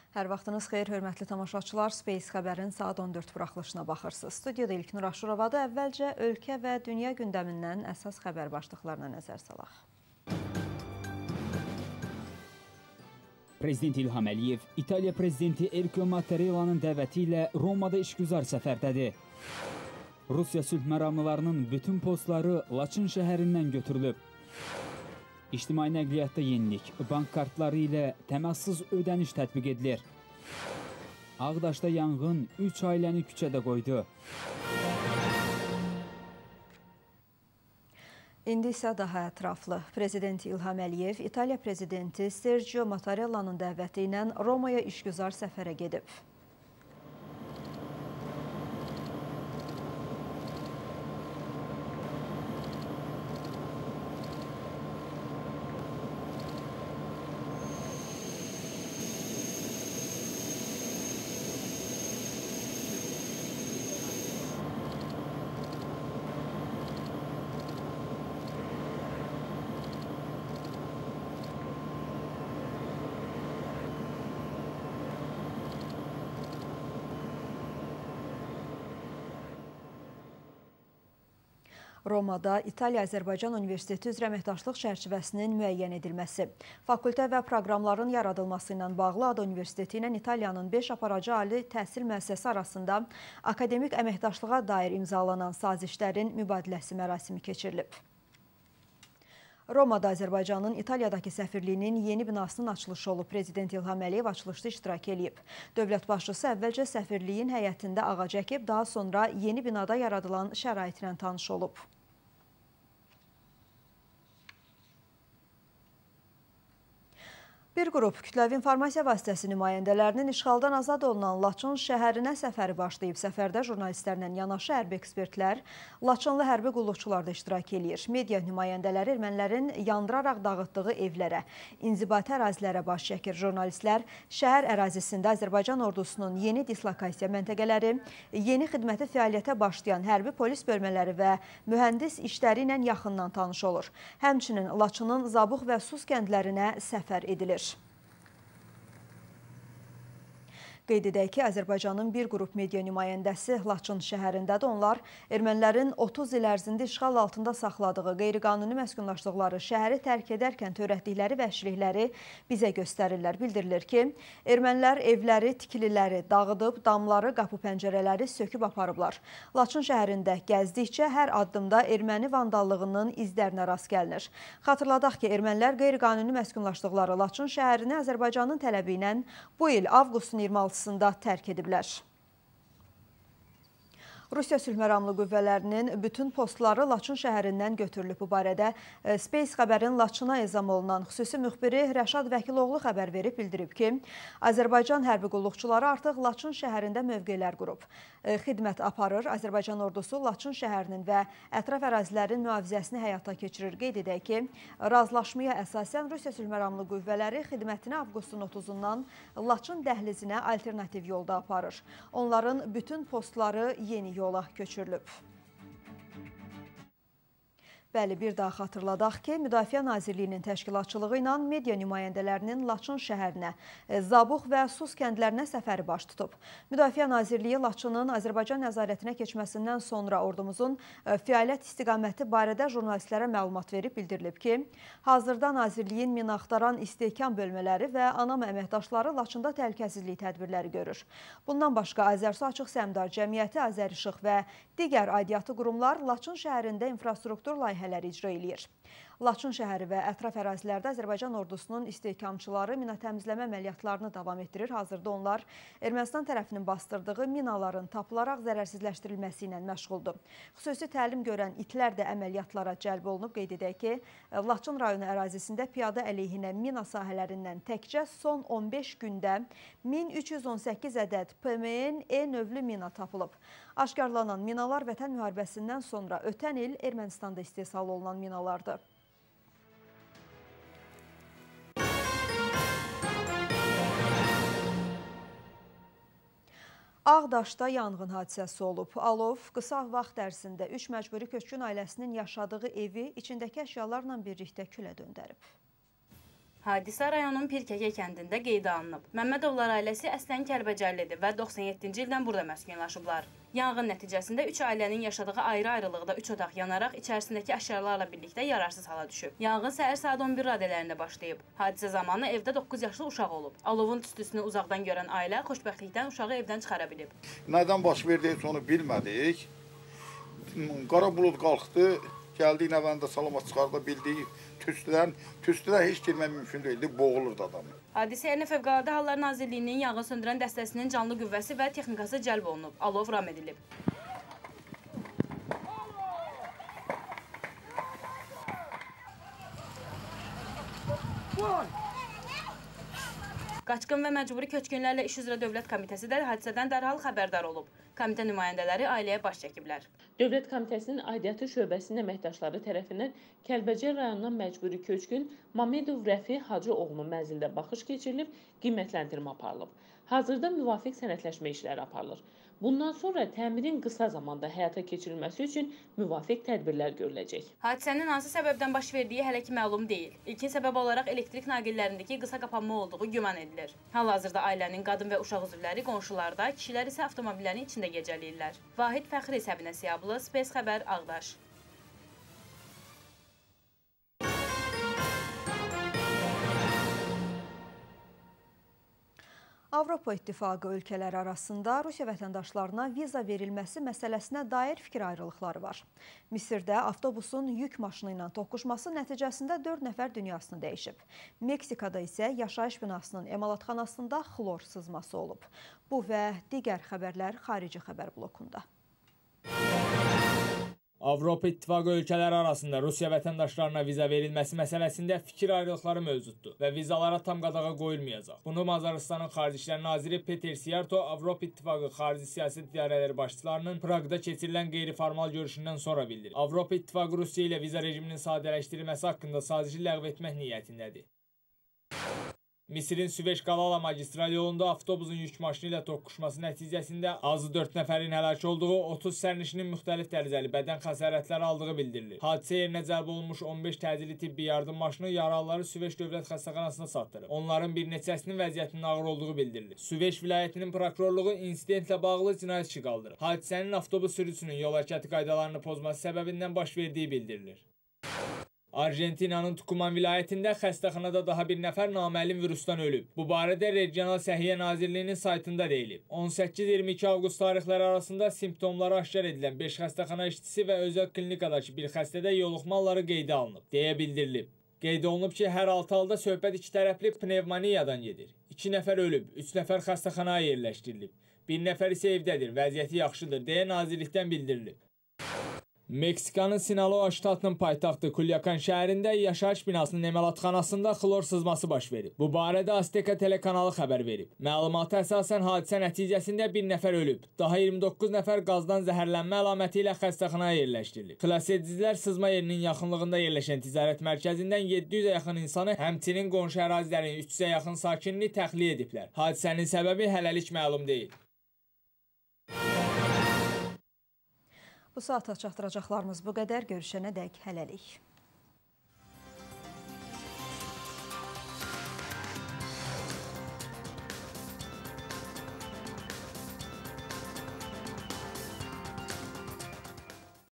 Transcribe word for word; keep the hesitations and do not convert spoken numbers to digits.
Hər vaxtınız xeyir, hörmətli tamaşaçılar. Space xəbərin saat on dörd buraxılışına baxırsınız. Studiyada İlknur Aşurovadır. Əvvəlcə ölkə və dünya gündəmindən əsas xəbər başlıqlarına nəzər salaq. Prezident İlham Əliyev, İtaliya prezidenti Enrico Mattarella'nın dəvəti ilə Romada işgüzar səfərdədir. Rusiya sülh məramlılarının bütün postları Laçın şəhərindən götürülüb. İctimai nəqliyyatda yenilik, bank kartları ilə təməssüz ödəniş tətbiq edilir. Ağdaşda yanğın üç ailəni küçədə qoydu. İndi isə daha ətraflı. Prezident İlham Əliyev, İtaliya prezidenti Sergio Mattarella'nın dəvəti ilə Romaya işgüzar səfərə gedib. Romada İtaliya-Azərbaycan Universiteti üzrə əməkdaşlıq çərçivəsinin müəyyən edilməsi, fakültə və proqramların yaradılması ilə bağlı Ada Universiteti ilə İtaliyanın beş aparıcı ali təhsil müəssisəsi arasında akademik əməkdaşlığa dair imzalanan sazişlərin mübadiləsi mərasimi keçirilib. Romada Azərbaycanın İtaliyadakı səfirliyinin yeni binasının açılışı olub. Prezident İlham Əliyev açılışda iştirak edib. Dövlət başçısı əvvəlcə səfirliyin həyətində ağac əkib, daha sonra yeni binada yaradılan şəraitlə tanış olub. Bir qrup kütləvi informasiya vasitəsi nümayəndələrinin işğaldan azad olunan Laçın şəhərinə səfəri başlayıb. Səfərdə jurnalistlərlə yanaşı hərbi ekspertlər, Laçınlı hərbi qulluqçular da iştirak edir. Media nümayəndələri ermənilərin yandıraraq dağıtdığı evlərə, inzibati ərazilərə baş çəkir. Jurnalistlər şəhər ərazisində Azərbaycan ordusunun yeni dislokasiya məntəqələri, yeni xidməti fəaliyyətə başlayan hərbi polis bölmələri və mühəndis işləri ilə yaxından tanış olur. Həmçinin Laçının Zabux və Sus kəndlərinə səfər edilir. Qeyd edək ki, Azərbaycanın bir qrup media nümayəndəsi Laçın şəhərindədir. Onlar ermənilərin otuz il ərzində işğal altında saxladığı qeyri-qanuni məskunlaşdıqları şəhəri tərk edərkən törətdikləri vəhşilikləri bizə göstərirlər. Bildirilir ki, ermənilər evləri, tikililəri dağıdıb, damları, qapı pəncərələri söküb aparıblar. Laçın şəhərində gəzdikcə hər addımda erməni vandallığının izlərinə rast gəlinir. Xatırladaq ki, ermənilər qeyri-qanuni məskunlaşdıqları Laçın şəhərini Azərbaycanın tələbi ilə bu il avqustun iyirmi altısında tərk ediblər. Rusiya sülh məramlı qüvvələrinin bütün postları Laçın şəhərindən götürülüb. Bu barədə Space xəbərin Laçına ezam olunan xüsusi müxbiri Rəşad Vəkiloğlu xəbər verib, bildirib ki, Azərbaycan hərbi qulluqçuları artıq Laçın şəhərində mövqelər qurub. Xidmət aparır. Azərbaycan ordusu Laçın şəhərinin və ətraf ərazilərin mühafizəsini həyata keçirir. Qeyd edək ki, razılaşmaya əsasən Rusiya sülh məramlı qüvvələri xidmətini avqustun otuzundan Laçın dəhlizinə alternativ yolda aparır. Onların bütün postları yeni yola köçürülüb. Bəli, bir daha xatırladaq ki, Müdafiə Nazirliyinin təşkilatçılığı ilə media nümayəndələrinin Laçın şəhərinə, Zabux və Sus kəndlərinə səfəri baş tutub. Müdafiə Nazirliyi Laçının Azərbaycan nəzarətinə keçməsindən sonra ordumuzun fəaliyyət istiqaməti barədə jurnalistlərə məlumat verib, bildirilib ki, hazırda Nazirliyin minaxtaran istehkam bölmələri və ANAM əməkdaşları Laçında təhlükəsizlik tədbirləri görür. Bundan başqa Azərsu Açıq Səhmdar Cəmiyyəti, Azərişıq və digər aidiyyatı qurumlar Laçın şəhərində infrastruktur layihələri icra edir. Laçın şəhəri və ətraf ərazilərdə Azərbaycan ordusunun istehkamçıları mina təmizləmə əməliyyatlarını davam etdirir. Hazırda onlar Ermənistan tərəfinin bastırdığı minaların tapılaraq zərərsizləşdirilməsi ilə məşğuldur. Xüsusi təlim görən itlər də əməliyyatlara cəlb olunub. Qeyd edək ki, Laçın rayonu ərazisində piyada əleyhinə mina sahələrindən təkcə son on beş gündə min üç yüz on səkkiz ədəd P M N-E növlü mina tapılıb. Aşkarlanan minalar Vətən müharibəsindən sonra ötən il Ermənistanda istehsal olunan minalardır. Ağdaşda yanğın hadisəsi olub. Alov qısa vaxt ərzində üç məcburi köçkün ailəsinin yaşadığı evi içindəki əşyalarla birlikdə külə döndərib. Hadisə rayonun Pirkəgə kəndində qeydə alınıb. Məmmədovlar ailəsi əslən Kəlbəcərlidir və doxsan yeddinci ildən burada məskunlaşıblar. Yanğın nəticəsində üç ailənin yaşadığı ayrı-ayrılıqda üç otaq yanaraq içərisindəki əşyalarla birlikdə yararsız hala düşüb. Yanğın səhər saat on bir radələrində başlayıb. Hadisə zamanı evdə doqquz yaşlı uşaq olub. Alovun tüstüsünü uzaqdan görən ailə xoşbəxtlikdən uşağı evdən çıxara bilib. Nədən baş verdiyi onu bilmədik. Qara bulud qalxdı, gəldik nəvəndə salamat çıxarda bildik. Tüstüdən, tüstüdən heç girmək mümkün deyildi, boğulurdu adamı. Hadisə yerinə Fövqəladə Hallar Nazirliyinin yanğın söndürən dəstəsinin canlı qüvvəsi və texnikası cəlb olunub. Alov ram edilib. Qaçqın və məcburi köçkünlərlə iş üzrə Dövlət Komitəsi də hadisədən dərhal xəbərdar olub. Komitə nümayəndələri ailəyə baş çəkiblər. Dövlət Komitəsinin aidiyyatı şöbəsinin əməkdaşları tərəfindən Kəlbəcər rayonundan məcburi köçkün Mamedov Rəfi Hacıoğlunun mənzilində baxış keçirilib, qiymətləndirmə aparılıb. Hazırda müvafiq sənədləşmə işləri aparılır. Bundan sonra təmirin qısa zamanda həyata keçirilməsi üçün müvafiq tədbirlər görüləcək. Hadisənin hansı səbəbdən baş verdiyi hələ ki məlum deyil. İlkin səbəb olaraq elektrik naqillərindəki qısa qapanma olduğu güman edilir. Hal-hazırda ailənin qadın və uşaq üzvləri qonşularda, kişilər isə avtomobillərin içində gecələyirlər. Vahid Fəxri, Səbinə Siyablı, Space Xəbər, Ağdaş. Avropa İttifaqı ölkələri arasında Rusiya vətəndaşlarına viza verilməsi məsələsinə dair fikir ayrılıqları var. Misirdə avtobusun yük maşını ilə toqquşması nəticəsində dörd nəfər dünyasını dəyişib. Meksikada isə yaşayış binasının emalatxanasında xlor sızması olub. Bu və digər xəbərlər xarici xəbər blokunda. Avropa İttifaqı ölkələri arasında Rusiya vətəndaşlarına viza verilməsi məsələsində fikir ayrılıqları mövcuddur və vizalara tam qadağa qoyulmayacaq. Bunu Macarıstanın Xarici İşlər Naziri Peter Siarto Avropa İttifaqı xarici siyasət idarələri başçılarının Praqda keçirilən qeyri-formal görüşündən sonra bildirib. Avropa İttifaqı Rusiya ilə viza rejiminin sadələşdirilməsi haqqında sazişi ləğv etmək niyyətindədir. Misirin Süveyş-Qalala magistral yolunda avtobusun yük maşını ilə toqquşması nəticəsində azı dörd nəfərin həlak olduğu, otuz sərnişinin müxtəlif dərəcəli bədən xəsarətləri aldığı bildirilir. Hadisə yerinə cəlb olunmuş on beş təcili tibbi yardım maşını yaralıları Süveyş Dövlət Xəstəxanasına çatdırıb. Onların bir neçəsinin vəziyyətinin ağır olduğu bildirilir. Süveyş vilayətinin prokurorluğu insidentlə bağlı cinayət işi qaldırıb. Hadisənin avtobus sürücüsünün yol hərəkəti qaydalarını pozması səbəbindən baş verdiyi bildirilir. Argentinanın Tukuman vilayətində xəstəxanada daha bir nəfər naməlum virusdan ölüb. Bu barədə Regional Səhiyyə Nazirliyinin saytında deyilib. on səkkiz iyirmi iki avqust tarixləri arasında simptomları aşkar edilən beş xəstəxana işçisi və özəl klinikadakı bir xəstədə yoluxma halları qeydə alınıb, deyə bildirilib. Qeyd olunub ki, hər altı halda söhbət iki tərəfli pnevmoniyadan gedir. iki nəfər ölüb, üç nəfər xəstəxanaya yerləşdirilib. Bir nəfər isə evdədir, vəziyyəti yaxşıdır, deyə nazirlikdən bildirilib. Meksikanın Sinaloa ştatının paytaxtı Culyacan şəhərində yaşayış binasının emalatxanasında xlor sızması baş verib. Bu barədə Azteca telekanalı xəbər verib. Məlumata əsasən hadisə nəticəsində bir nəfər ölüb, daha iyirmi doqquz nəfər qazdan zəhərlənmə əlaməti ilə xəstəxanaya yerləşdirilib. Xilasedicilər sızma yerinin yaxınlığında yerləşən ticarət mərkəzindən yeddi yüzə yaxın insanı, həmçinin qonşu ərazilərin üç yüzə yaxın sakinini təxliyə ediblər. Hadisənin səbəbi hələlik məlum deyil. Bu saata çatdıracaqlarımız bu qədər. Görüşənə dək hələlik.